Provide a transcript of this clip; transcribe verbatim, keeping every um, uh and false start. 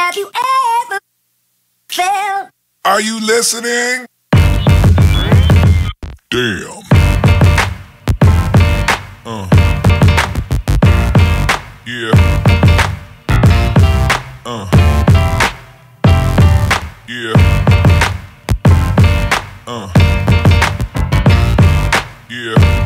Have you ever felt? Are you listening? Damn. Uh. Yeah. Uh. Yeah. Uh. Yeah.